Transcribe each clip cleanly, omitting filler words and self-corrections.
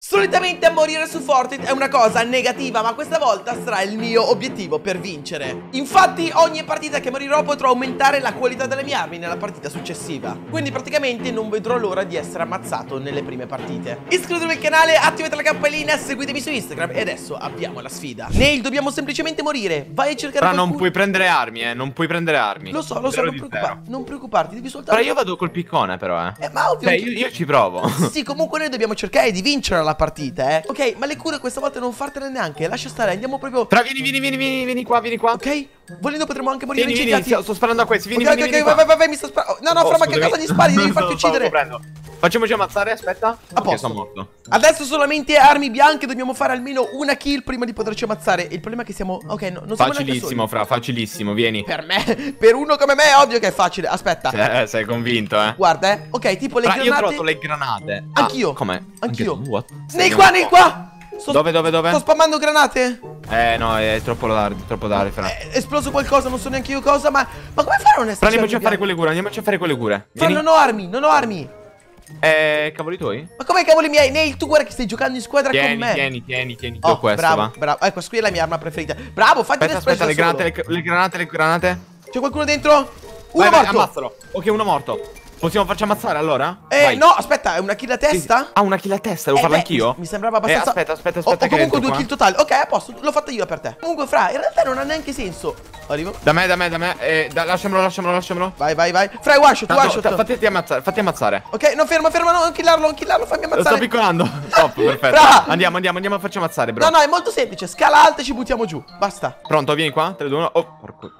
Solitamente a morire su Fortnite è una cosa negativa, ma questa volta sarà il mio obiettivo per vincere. Infatti ogni partita che morirò potrò aumentare la qualità delle mie armi nella partita successiva. Quindi praticamente non vedrò l'ora di essere ammazzato nelle prime partite. Iscrivetevi al canale, attivate la campanellina, seguitemi su Instagram e adesso abbiamo la sfida. Nail, dobbiamo semplicemente morire. Vai a cercare Però qualcuno. non puoi prendere armi, non puoi prendere armi. Lo so, non preoccuparti, devi soltanto... Però io vado col piccone però, ma ovvio io ci provo. Sì, comunque noi dobbiamo cercare di vincere la partita, Ok, ma le cure questa volta non fartene neanche. Lascia stare, andiamo proprio... Fra, vieni qua. Ok, volendo potremmo anche morire Vieni, sto sparando a questi, vieni vai, mi sta sparando. No, Fra, ma che cosa gli spari? Devi farti uccidere. Facciamoci ammazzare, aspetta. A posto. Sono morto. Adesso solamente armi bianche, dobbiamo fare almeno una kill prima di poterci ammazzare. Il problema è che siamo... Ok, no, non siamo facilissimo, Fra, facilissimo, vieni. Per me, per uno come me è ovvio che è facile. Aspetta. Sei convinto, Guarda, ok, tipo le granate. Io ho trovato le granate. Anch'io. Com'è? Anch'io. Nei qua. Dove? Sto spammando granate. No, è troppo tardi, Fra. È esploso qualcosa, non so neanche io cosa, ma come fare a non essere... Andiamoci a fare quelle cure, Fra, non ho armi. Cavoli tuoi? Ma come cavoli miei? Nail, tu guarda che stai giocando in squadra con me. Tieni. Ho questo, bravo. Ecco, questa qui è la mia arma preferita. Bravo, fatti Aspetta, le granate. C'è qualcuno dentro? Uno Vai, morto. ammazzalo. Ok, uno morto. Possiamo farci ammazzare allora? No, aspetta, è una kill a testa? Sì. Ah, una kill a testa, devo farla anch'io? Mi sembrava abbastanza... Aspetta Ho che comunque 2 qua. kill totali. Ok, a posto, l'ho fatta io per te. Comunque, Fra, in realtà non ha neanche senso. Arrivo. Da me. Lasciamolo. Vai. Fra, one shot. Fatti ammazzare. Ok, no, ferma, non killarlo, fammi ammazzare. Lo sto piccolando. Top, perfetto. Fra. Andiamo a farci ammazzare, bro. No, è molto semplice. Scala alta e ci buttiamo giù. Basta. Pronto, vieni qua. 3, 2, 1. Oh, porco.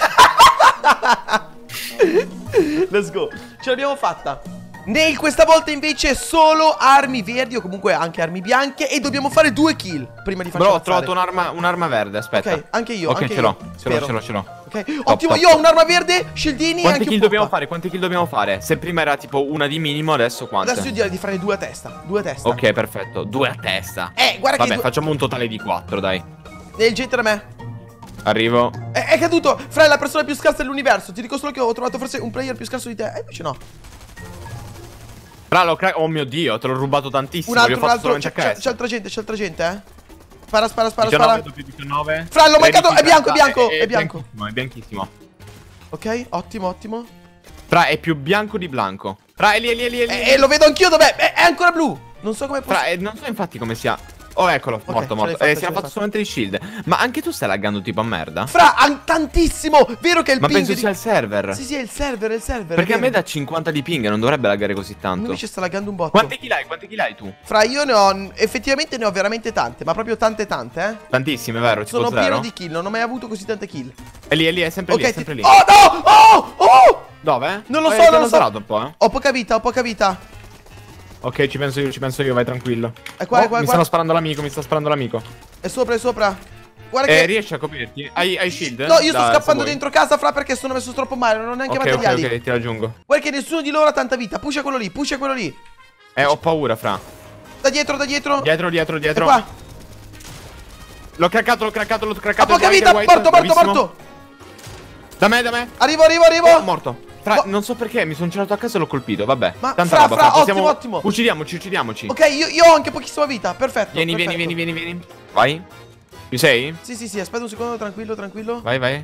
Let's go. Ce l'abbiamo fatta. Nail, questa volta invece solo armi verdi o comunque anche armi bianche. E dobbiamo fare 2 kill prima di farci ammazzare. Ho trovato un'arma verde, aspetta. Ok, anche io. Ok, ce l'ho. Ok, ottimo, io ho un'arma verde, scildini. Quanti kill dobbiamo fare? Se prima era tipo una di minimo, adesso quante? Adesso io direi di fare 2 a testa. Ok, perfetto, 2 a testa. Guarda che... Vabbè, facciamo un totale di 4, dai. Nail, gettala a me. Arrivo. È caduto. Fra, è la persona più scarsa dell'universo. Ti dico solo che ho trovato forse un player più scarso di te. Invece no. Fra, oh mio Dio, te l'ho rubato tantissimo. Un altro. C'è altra gente, Spara. 19 più 19. Fra, l'ho mancato. È bianco. È bianchissimo. Ok, ottimo. Fra, è più bianco di blanco. Fra, è lì. Lo vedo anch'io, dov'è? È ancora blu. Non so come Fra, non so infatti come sia. Oh, eccolo, morto. Si era fatto solamente il shield. Ma anche tu stai laggando tipo a merda? Fra, tantissimo. Vero che è il ping. Ma penso sia il server. Sì, è il server. Perché a me da 50 di ping non dovrebbe laggare così tanto. Invece sta laggando un botto. Quanti kill hai tu? Fra, io ne ho... Effettivamente ne ho veramente tante. Ma proprio tante, Tantissime, vero? Sono pieno di kill. Non ho mai avuto così tante kill. È lì, è sempre lì. Oh, no! Oh! Dove? Non lo so. Un po', Ho poca vita. Ok, ci penso io, vai tranquillo. È qua. Mi sta sparando l'amico. È sopra. Guarda che... riesci a coprirti? Hai shield? No, io sto scappando dentro casa, Fra, perché sono messo troppo male. Non ho neanche materiali. Ok, ti raggiungo. Guarda che nessuno di loro ha tanta vita. Pusha quello lì. Ho paura, Fra. Da dietro. Dietro. È qua. L'ho craccato. Ha poca vita, morto. Da me. Arrivo. Oh, morto. Fra, non so perché, mi sono girato a casa e l'ho colpito, vabbè. Ma tanta roba, Fra, ottimo. Uccidiamoci. Ok, io ho anche pochissima vita, perfetto. Vieni. Vai. Ci sei? Sì, aspetta un secondo, tranquillo. Vai.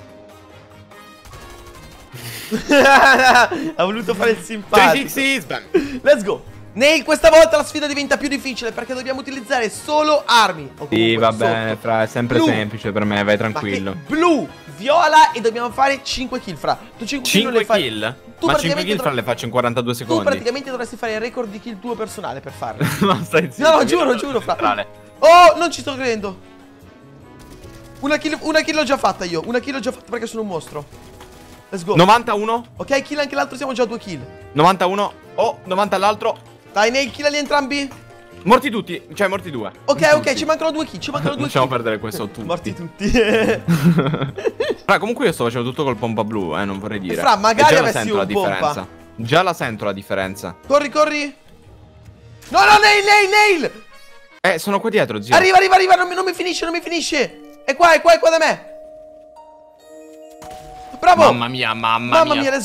Ha voluto fare il simpatico. Sì, spam. Let's go. Nail, questa volta la sfida diventa più difficile perché dobbiamo utilizzare solo armi. Sì, va bene, Fra, è sempre semplice per me, vai tranquillo. Blu, viola e dobbiamo fare 5 kill, Fra. Tu 5 kill? Ma 5 kill, Fra, le faccio in 42 secondi. Tu praticamente dovresti fare il record di kill tuo personale per farlo. No, stai zitto. No, giuro, Fra. Oh, non ci sto credendo. Una kill l'ho già fatta io. Perché sono un mostro. Let's go. 91. Ok, kill anche l'altro, siamo già a 2 kill. 91. Oh, 90 all'altro. Dai, Nail, kill li entrambi. Morti tutti, cioè morti 2. Ok, ci mancano 2 kill. Lasciamo perdere questo tutti. Morti tutti. Fra, comunque io sto facendo tutto col pompa blu, non vorrei dire. Fra, magari avessi un pompa. Già la sento la differenza. Corri. No, Nail. Sono qua dietro, zio. Arriva, non mi finisce. È qua da me. Bravo. Mamma mia, let's go.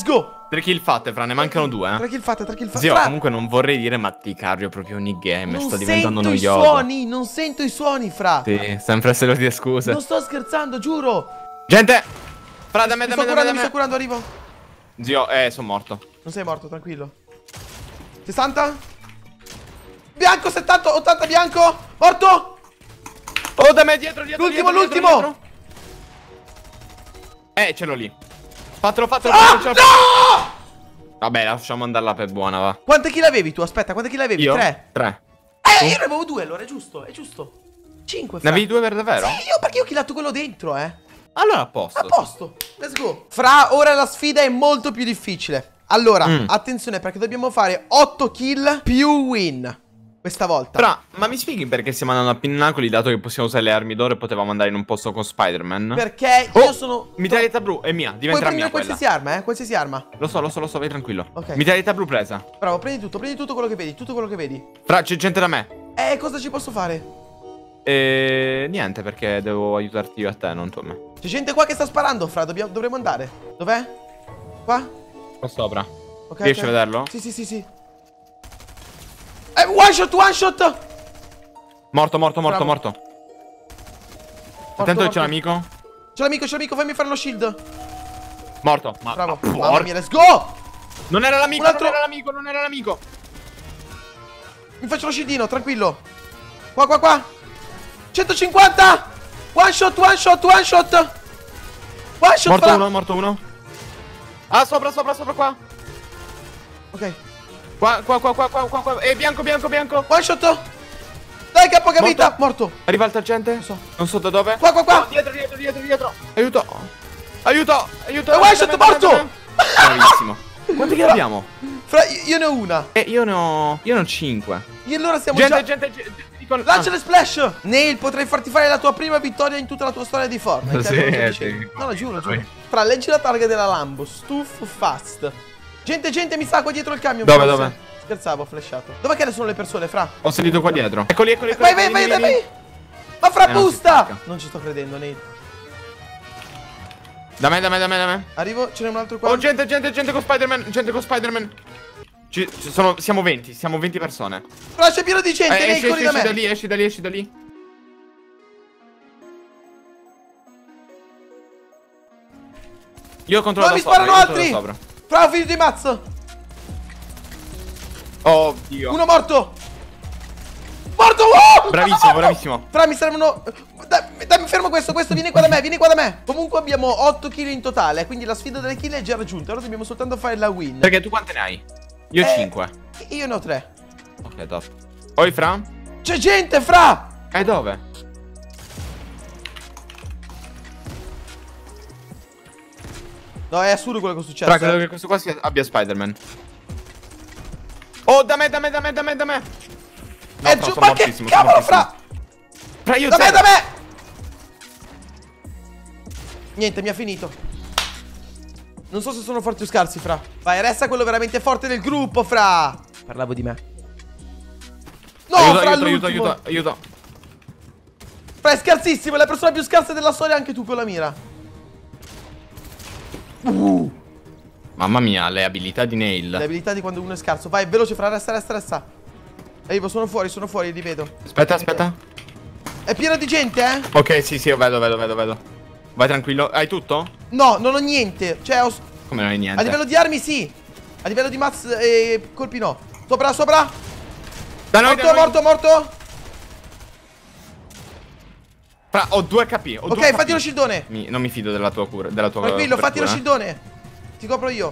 3 kill fatte, Fra, ne mancano 2, 3 kill fatte, 3 kill fatte. Zio, comunque non vorrei dire, ma ti carrio proprio ogni game. Sta diventando noioso. Non sento i suoni, Fra. Sì, sempre se lo di scuse. Non sto scherzando, giuro. Gente! Fra, da me. Mi sto curando, arrivo. Zio, sono morto. Non sei morto, tranquillo. 60? Bianco, 70, 80, bianco. Morto. Oh, da me, dietro. L'ultimo. Ce l'ho lì. Fatelo. No! Vabbè, lasciamo andarla per buona, va. Quante kill avevi tu? Aspetta, quante kill avevi? Io? 3. Io ne avevo 2 allora, è giusto. 5. Ne avevi 2 per davvero? Sì, perché io ho killato quello dentro, Allora a posto. A posto, let's go. Fra, ora la sfida è molto più difficile. Allora, attenzione perché dobbiamo fare 8 kill più win questa volta. Fra, ma mi spieghi perché stiamo andando a Pinnacoli, dato che possiamo usare le armi d'oro e potevamo andare in un posto con Spider-Man? Perché io sono... Mitraglietta blu, è mia, diventerà mia quella. Qualsiasi arma, qualsiasi arma. Lo so, vai tranquillo. Ok. Mitraglietta blu presa. Bravo, prendi tutto quello che vedi, Fra, c'è gente da me. Cosa ci posso fare? Niente, perché devo aiutarti io a te, non tu a me. C'è gente qua che sta sparando, Fra, dovremmo andare. Dov'è? Qua? Qua sopra. Ok. Riesci a vederlo? Sì. One shot! Morto. Morto, Attento che c'è un amico. C'è l'amico, fammi fare lo shield. Morto. Bravo. Mamma mia, let's go! Non era l'amico, Un altro... non era l'amico. Mi faccio lo shieldino, tranquillo. Qua. 150! One shot! Morto uno. Ah, sopra qua. Ok. Qua. Bianco. One shot! Dai, che ha poca vita! Morto! Arriva altra gente? Non so. Non so da dove. Qua! Oh, dietro. Aiuto! One shot, morto! Bravissimo. Quanti che abbiamo? Fra, io ne ho una. Io ne ho 5. E allora siamo Gente. Lancia le splash! Nail, potrei farti fare la tua prima vittoria in tutta la tua storia di Fortnite. Sì. No, giuro. Fra, leggi la targa della Lambo. Stuff fast. Gente, mi sta qua dietro il camion. Dove? Scherzavo, ho flashato. Dov'è che ne sono le persone, Fra? Ho salito qua dietro. Eccoli. Vai. Ma Fra, busta! Non ci sto credendo, Nail. Da me. Arrivo, ce n'è un altro qua. Oh, gente con Spider-Man. Siamo 20 persone. Fra, c'è pieno di gente, Nail, corri da me. Esci da lì. Io controllo da sopra. Mi sparano altri. Fra, ho finito i mazzo. Oh, Dio. Uno morto. Bravissimo. Fra, mi servono... Dai, fermo questo, vieni qua da me. Comunque abbiamo 8 kill in totale, quindi la sfida delle kill è già raggiunta. Ora dobbiamo soltanto fare la win. Perché tu quante ne hai? Io 5. Io ne ho 3. Ok, top. Oi, Fra? C'è gente, Fra! Dove? No, è assurdo quello che è successo. Fra, credo che questo qua abbia Spider-Man. Oh, da me. No, giù, ma che cavolo, Fra! Fra, io da me! Niente, mi ha finito. Non so se sono forti o scarsi, Fra. Vai, resta quello veramente forte del gruppo, Fra. Parlavo di me. No, aiuto. Fra, è scarsissimo, è la persona più scarsa della storia, anche tu con la mira. Mamma mia, le abilità di Nail. Le abilità di quando uno è scarso. Vai, veloce, Fra, resta. Arrivo, sono fuori, li vedo. Aspetta. È pieno di gente, Ok, sì, io vedo. Vai tranquillo. Hai tutto? No, non ho niente. Cioè, Come non hai niente? A livello di armi, sì. A livello di mazz e colpi, no. Sopra. Da noi. Morto. Fra, ho 2 HP. Ok, fatti lo shieldone. Non mi fido della tua cura. Tranquillo, fatti lo shieldone. Ti copro io.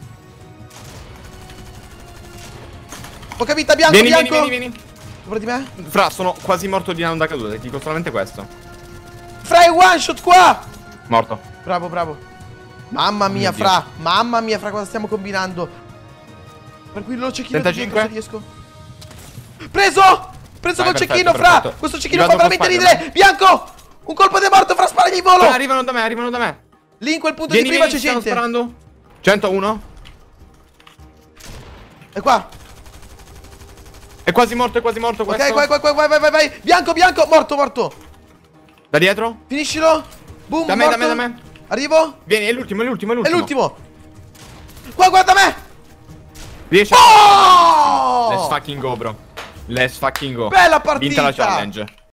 Poca vita, bianco. Vieni. Sopra di me. Fra, sono quasi morto di una caduta. Ti dico solamente questo. Fra, è one shot qua. Morto. Bravo. Mamma mia, Fra. Cosa stiamo combinando? Tranquillo, cecchino dietro se riesco. Preso col cecchino, Fra. Questo cecchino fa veramente ridere. Bianco. Un colpo di morto, Fra, sparagli in volo. Arrivano da me. Lì in quel punto di prima c'è gente. Stanno sparando. 101. È qua. È quasi morto questo. Ok, vai. Bianco, morto. Da dietro? Finiscilo. Boom, da me. Arrivo. Vieni, è l'ultimo. È l'ultimo. Qua, guarda me! Riesci Oh! Let's fucking go, bro. Let's fucking go. Bella partita! Vinta la challenge.